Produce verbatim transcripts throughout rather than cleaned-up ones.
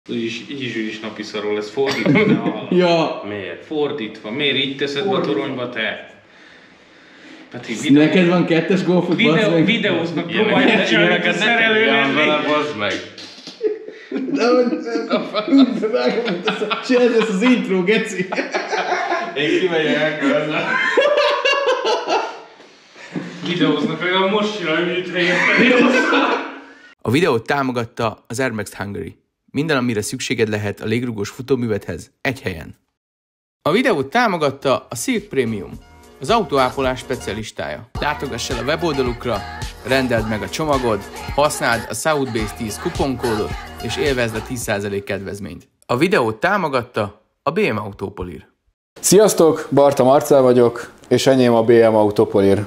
Így is, így is, is napi szarról lesz fordítva, de hallom. Ja. Miért? Fordítva. Miért így teszed be a toronyba te? Peti, videó... Neked van kettes golfot, videó, videóznak, próbálják csinálni a szerelő lenni. Bazd meg. De hogy úgy vágom, mint ezt a... Csináld ezt az intro, geci. Én kimegyek elkövetni. Videóznak, legalább most csinálj, mint helyett. A videót támogatta az Air Max Hungary. Minden, amire szükséged lehet a légrugós futóművedhez, egy helyen. A videót támogatta a Silk Premium, az autóápolás specialistája. Látogass el a weboldalukra, rendeld meg a csomagod, használd a Southbase tíz kuponkódot, és élvezd a tíz százalék kedvezményt. A videót támogatta a bé em Autopolir. Sziasztok, Barta Marcell vagyok, és enyém a bé em Autopolir.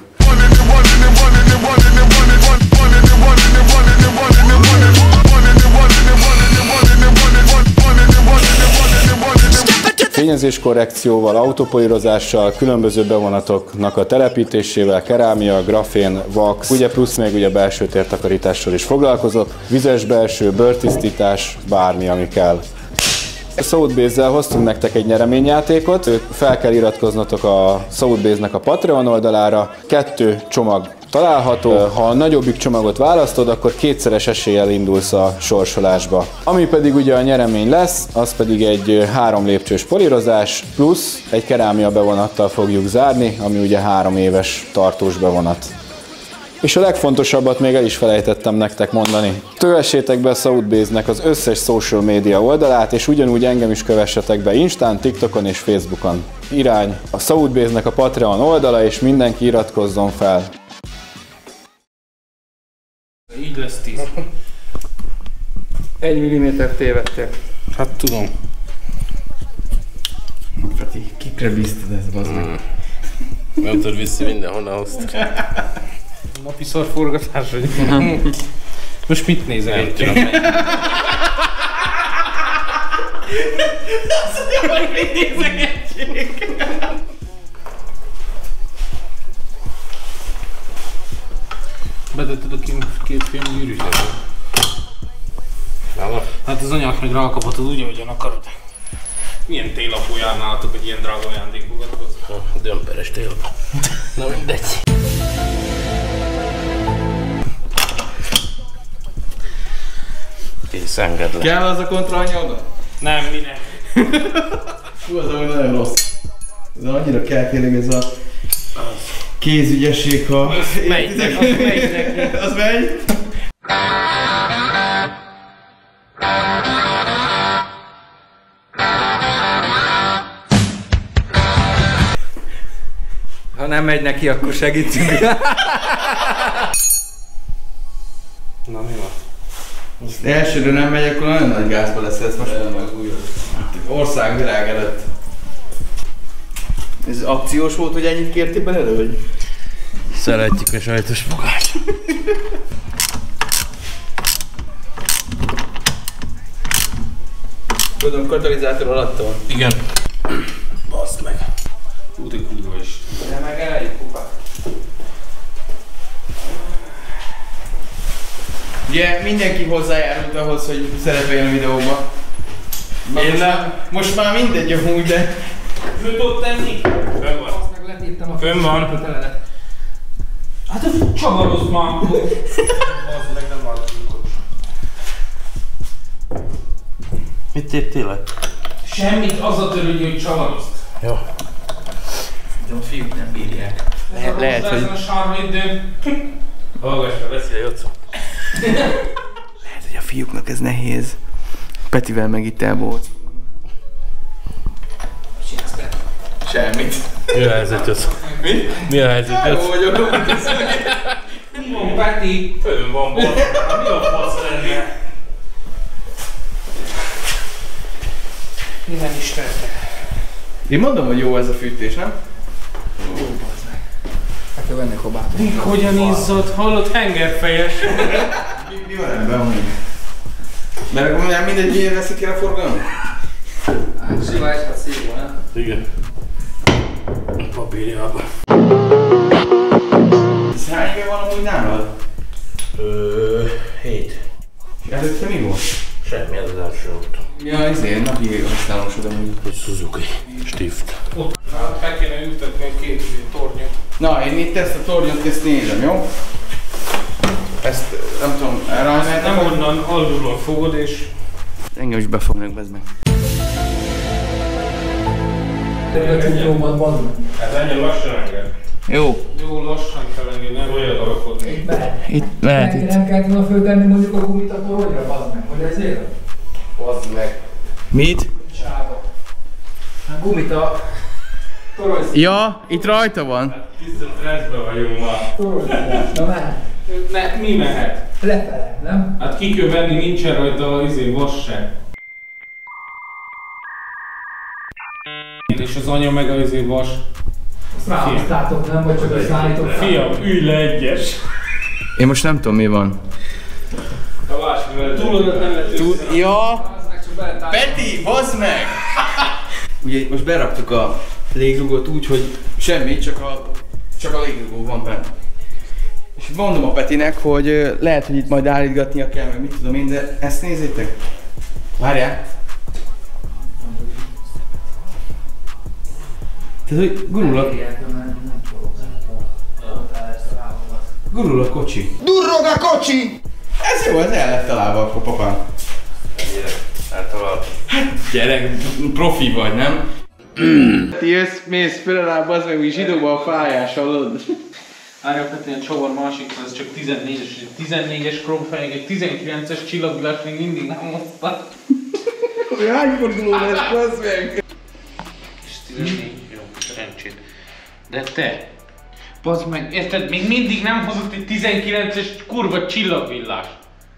Fényezéskorrekcióval, autopolirozással, különböző bevonatoknak a telepítésével, kerámia, grafén, wax, ugye plusz még ugye belső tértakarítással is foglalkozok, vizes belső, bőrtisztítás, bármi, ami kell. A Southbase-zel hoztunk nektek egy nyereményjátékot, fel kell iratkoznotok a Southbase-nek a Patreon oldalára, kettő csomag található. Ha a nagyobbik csomagot választod, akkor kétszeres eséllyel indulsz a sorsolásba. Ami pedig ugye a nyeremény lesz, az pedig egy három lépcsős polírozás, plusz egy kerámia bevonattal fogjuk zárni, ami ugye három éves tartós bevonat. És a legfontosabbat még el is felejtettem nektek mondani. Tövessétek be a Southbase-nek az összes social media oldalát, és ugyanúgy engem is kövessetek be Instán, TikTokon és Facebookon. Irány a Southbase-nek a Patreon oldala, és mindenki iratkozzon fel. Így lesz tíz. Egy milliméter tévedtél. Hát tudom. Peti, kikre bíztad ezt, bazd meg? Mm. Nem tudod vissza mindenhonnan hoztad. Napi szarforgatás vagy? Most mit nézel? Nem tudom. Bedetted a két film gyűrűzőbe. Hát az anyák meg rákaphatod úgy, ahogyan akarod. Milyen télapó jár nálatok, hogy ilyen drága ajándékbogat hozzá? Dömperes télapó. Na mindegy. Kész, engedd le. Kell az a kontraanyagod? Nem, minek? Hú, az amúgy nagyon rossz. Ez annyira kell kérlek ez a kézügyesség, ha... Megy, az megy neki. Az megy? Ha nem megy neki, akkor segítünk. Na mi van? Most elsőre nem megy, akkor nagyon nagy gázba lesz ez most. Országvilág előtt. Ez akciós volt, hogy ennyit kértél belőle, vagy? Szeretjük a sajtos fogást. Tudom, katalizátor alatt van. Igen. Baszd meg. Hú, de kurva is. De meg elég kupát. Ugye mindenki hozzájárult ahhoz, hogy szerepeljen a videóba. Én nem. Most már mindegy amúgy, de... Fönn tudod tenni? Fönn van. Azt meg letéptem a Fönn van. telenet. Hát ez csavarozd már! Az meg nem van. Mit téptél le? Semmit, az a törődj, hogy csavarozd. Jó. De a fiúk nem bírják. Le- lehet, hogy... a sárba idő. Hallgass, Beszélj, Jocó. Lehet, hogy a fiúknak ez nehéz. Petivel meg itt el volt. Semmit. Mi a helyzet, Jocó? Mi? Mi a helyzet, Jocó? vagyok, Mi van, Peti? Fölön van bal. Mi a fasz lenne? Minden Istennek. Én mondom, hogy jó ez a fűtés, nem? Ó, bazd meg. Hát kell venni kobát. Mik hogyan izzad? Hallod, hengerfejes? Mi, mi van ebben amúgy? Mert akkor nem mindegy, miért veszik el a forgalmat? Hát sima és hát szívó, nem? Igen. Papírjában. Ez hány éve van amúgy nálad? Ö, hét. Előtte mi volt? Semmi, ez az első autó. Ja, ezért napi használósod amúgy. Egy Suzuki Stift. Ott hát fel kéne ültetni a két tornyot. Na, én itt ezt a tornyot, ezt nézem, jó? Ezt, nem tudom, elrajzolni. Nem onnan alulról fogod és... Engem is befognak, bezd meg. Ez ennyi lassan enged. Jó. Jó lassan kell engedni, nem olyat alakodni. Itt lehet itt. Nem kellett volna föltenni mondjuk a gumit a toronyra, bazd meg, hogy ezért? Bazd meg. Mit? Sába. A gumit a torony. Ja, itt rajta van. Tiszta stresszbe vagyunk ma. Toronyra. Na mehet. Ne, mi mehet? Lefele, nem? Hát ki kell venni, nincsen rajta az izé vas se. És az anya meg az izé vas. Azt ráhoztátok, nem? Vagy csak azt állítok? Fiam, ülj le egyes! Én most nem tudom mi van. A másik, túlodat nem lehet össze. Ja! Peti, bazd meg! Ugye most beraktuk a légrugót úgy, hogy semmi, csak a, csak a légrugó van benne. És mondom a Petinek, hogy ö, lehet, hogy itt majd állítgatnia kell, meg mit tudom én, de ezt nézzétek. Várjál! Tehát, hogy gurul a... Gurul a kocsi. Durrog a kocsi! Ez jó, ez el lett találva akkor, papám. Eltalált. Gyerek, profi vagy, nem? Ti jössz, mész föl alá, bazd meg, úgy zsidóba a fájás, hallod? Árjak, hát ilyen csavar másik, ez csak tizennégyes, tizennégyes krómfejek, egy tizenkilences csillagvillás még mindig nem hoztak. Hogy hány forduló lesz, bazd meg? És tizennégy, jó, szerencsét. De te, bazd meg, érted, még mindig nem hozott egy tizenkilences kurva csillagvillás.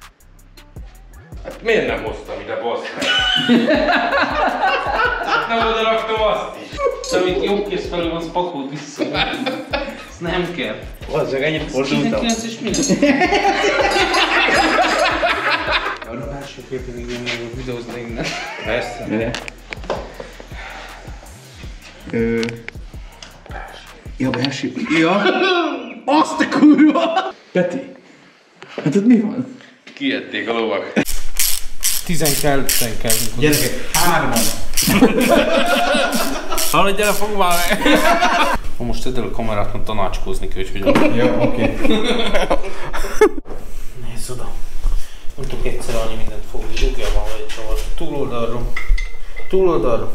Hát miért nem hoztam ide, bassz meg? Hát nem oda raktam azt is. De amit jobb kész felül van, az pakold vissza. Ez nem kell. Bassz meg, ennyit fordultam. tizenkilences minden. Arra belső képén még nem meg videózni innen. Persze. Mire? Ö... Ja, belső... Ja! Azt a kurva! Peti! Hát ott mi van? Kiették a lovak. tizenkettően kell. Gyerekek, hárman! Hallod, gyere, fogd már meg! Ha most tedd el a kamerát, mert tanácskozni kell, hogy... Jó, oké. Nézd oda. Nem tudok egyszer annyi mindent fogni. Dugjál van egy csavar. Túloldalról. Túloldalról.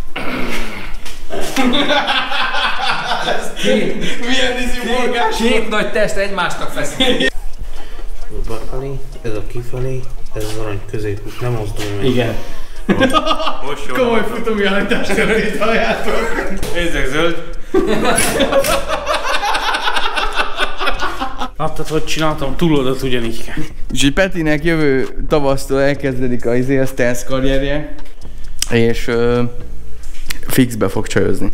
Milyen izű morgás? Két nagy test egymásnak feszít. Ez befelé, ez a kifelé, ez az arany középút, nem mozdulj meg. Igen. Komoly futóműállítást történt, halljátok! Nézzek, zöld. Láttad, hogy csináltam? Túloldat ugyanígy kell. Úgyhogy Petinek jövő tavasztól elkezdődik a izé, a stealth karrierje, és ö, fixbe fog csajozni.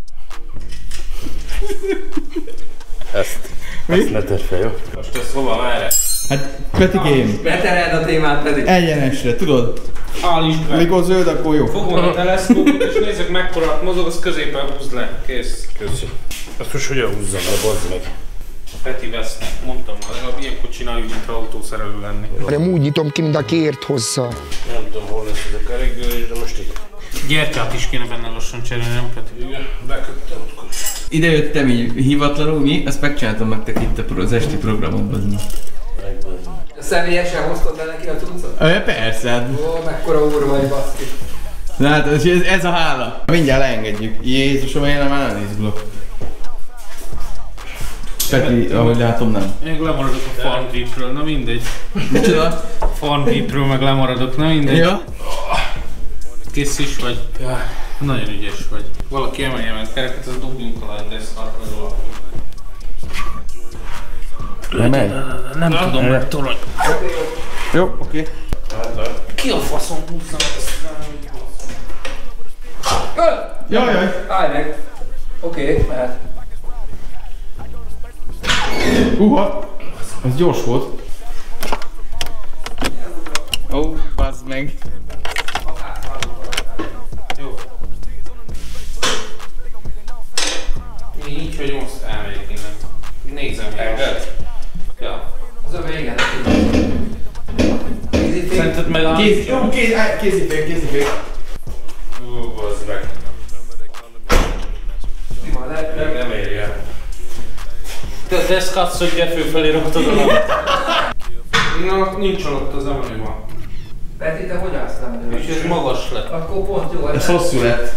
Ezt. Mi? Ezt ne tedd fel, jó? Most ez hova, merre? Hát Petikém, Betereld a témát pedig. egyenesre, tudod? Állíts be. Mikor zöld, akkor jó. Fogom a teleszkópot és nézzük mekkorát mozog, az középen húzd le. Kész. Köszi. Ezt most hogyan húzzam le, bazd meg? Peti vesznek, mondtam már, legalább ilyenkor csináljuk, mint autószerelő lenni. hanem úgy nyitom ki, mint a kért hozzá. Nem tudom, hol lesz ez a kerékgőzés, de most itt. Gyertyát is kéne benne lassan cserélni, nem Peti? Igen, beköttem akkor. Ide jöttem így hivatlanul, mi? Ezt megcsináltam nektek itt a pro, az esti programodban. Személyesen hoztad be neki a cuccot? Ö, persze, hát. Ó, mekkora úr vagy, baszki. Na hát ez, ez a hála. Mindjárt leengedjük. Jézusom, én már nem izgulok. Peti, ahogy látom, nem. Még lemaradok a Farm Gripről, na mindegy. Micsoda? Farm Gripről meg lemaradok, na mindegy. Ja? Kész is vagy. Ja, nagyon ügyes vagy. Valaki emelje meg kereket, az dobjunk alá, de ezt arra az Nem megy? Nem tudom, meg torony. Jó, oké. Ki a faszom húzza meg ezt? Jaj, jaj. Állj meg. Oké, okay, mehet. Uha! Ez gyors volt. Ó, oh, bazd meg. Jó. Így, hogy most elmegyek innen. Nézem, Enged? Ja. Az a vége. Szerinted megáll Kész, jó, kész, készíték, készíték. Ú, bazd meg. Nem éri el. Te deszkatsz, hogy gyere fölfelé raktad a labdát. Na, nincs alatt az emlőma. Peti, te hogy állsz le? És ez magas lett. Akkor pont jó. Ez hosszú lett.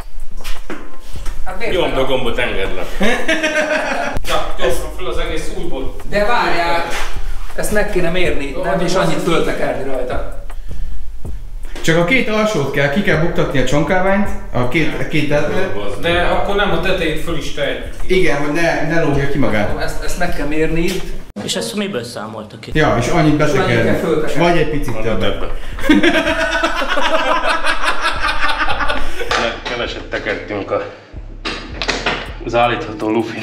Hát Nyomd a gombot, engedlek. Na, gyorsan föl az egész újból. de várjál! Ezt meg kéne mérni, nem is annyit föltekerni rajta. Csak a két alsót kell, ki kell buktatni a csonkálványt, a két, a két tetőt. De akkor nem a tetejét föl is tegy. Igen, hogy ne, ne lógja ki magát. Ezt, ezt meg kell mérni. És ezt miből számoltak ki? Ja, és annyit betekerni. Vagy egy picit többet. Keveset tekertünk a... az állítható lufig.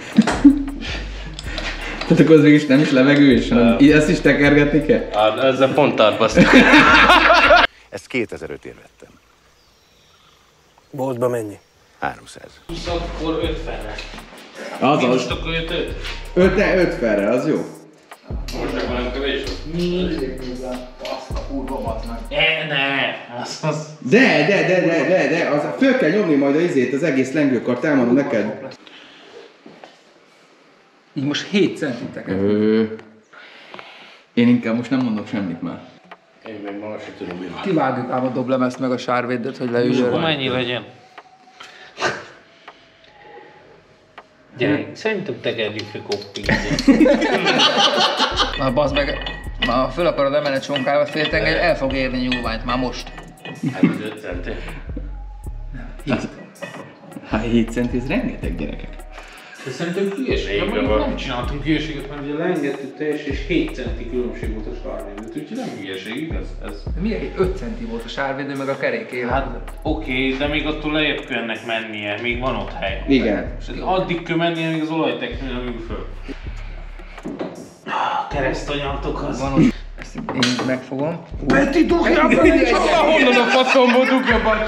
Tehát akkor az mégis nem is levegős, hanem uh, ezt is tekergetni kell? Hát ezzel pont átbasztam. Ezt kétezer-ötén vettem. Boltba mennyi? háromszáz. húsz akkor ötvenre. Az Most az. akkor öt öt. öt, ne, öt felre, az jó. Most akkor nem kevés. E, ne, az, az. De, de, de, de, de, de, az, föl kell nyomni majd a izét, az egész lengőkart, elmondom neked. Így most hét centit teker. Ö, én inkább most nem mondok semmit már. Én még ma se tudom, mi van. Kivágjuk ám a doblemezt meg a sárvédőt, hogy leüljön. Akkor mennyi legyen? Gyerek, szerintem tekerjük fel koppig. Na bazd meg, ha föl akarod emelni a csonkába féltengely, el fog érni nyúlványt már most. Hát az öt centi. Hát hét centi, ez rengeteg, gyerekek. De szerintem hülyeség, nem, mondjuk nem csináltunk hülyeséget, mert ugye leengedtük teljes és hét centi különbség volt a sárvédőt, úgyhogy nem hülyeség, igaz? Ez... Milyen öt centi volt a sárvédő meg a kerék élet? Hát oké, okay, de még attól lejjebb kell ennek mennie, még van ott hely. Igen. És addig kell mennie, még az olajteknő nem ül föl. Keresztanyaltok az. Van ott. Ezt én így megfogom. Peti, dugjál be egy csapba! Honnan a faszomból dugja be?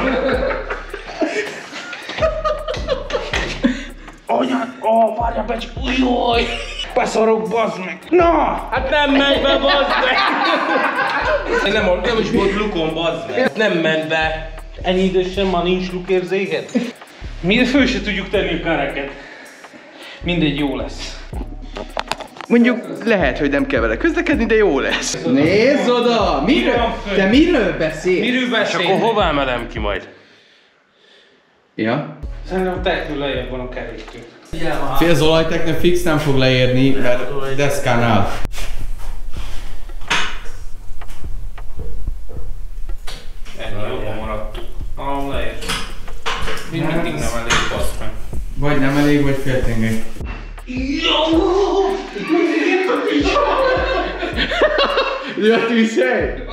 Anyád, ó, várjál be, ujjaj! Beszarok, bazd meg! Na! Hát nem megy be, bazd meg! Nem, nem is volt lukon, bazd meg! Nem ment be! Ennyi idősen már nincs lukérzéked? Mi föl se tudjuk tenni a kereket. Mindegy, jó lesz. Mondjuk lehet, hogy nem kell vele közlekedni, de jó lesz. Nézd oda! Miről? Te miről beszélsz? Miről És beszélsz? akkor hová emelem ki majd? Ja? Szerintem a teknő lejjebb van a keréktől. Fél az olajteknő fix nem fog leérni, mert deszkán áll. Ennyi jobban maradtuk. Ah, leért. Még mindig nem elég, bassz meg. Vagy nem elég, vagy fél tengely. Ja, tűzhely!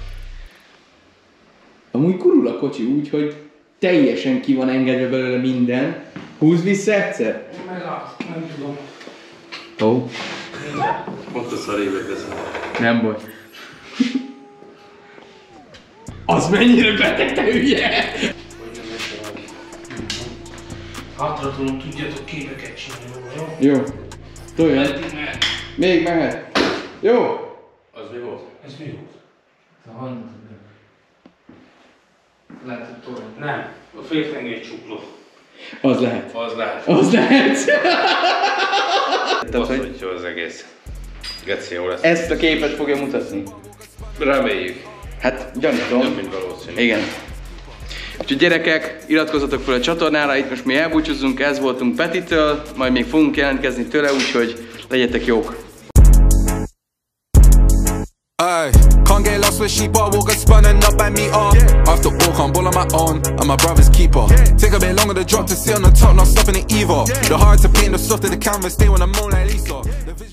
Amúgy kurul a kocsi úgy, hogy teljesen ki van engedve belőle minden. Húzd vissza egyszer? Megállsz, nem tudom. Ó, oh, Pont a szarébe kezdem. nem baj. Az mennyire beteg, te hülye! Hátra tudom, tudjátok képeket csinálni, jó? Jó, toljon. Eddig mehet. Még mehet. Jó. Az mi volt? Ez mi volt? Lehet, hogy torony. Nem, a féltengely csukló. Az lehet. Az lehet. Az lehet. Baszhatja az egész. Geci, jó lesz. Ezt a képet fogja mutatni. Reméljük. Hát gyanítom. Több, mint valószínű. Igen. Úgyhogy gyerekek, iratkozzatok fel a csatornára, itt most mi elbúcsúzzunk, ez voltunk Petitől, majd még fogunk jelentkezni tőle, úgyhogy legyetek jók. Ay, can't get lost with sheep, but walk a spun and not bang me up. After all, can't ball on my own, I'm my brother's keeper. Take a bit longer to drop to sit on the top, not stopping it either. The hard to paint, the softer the canvas, stay on the moon like Lisa.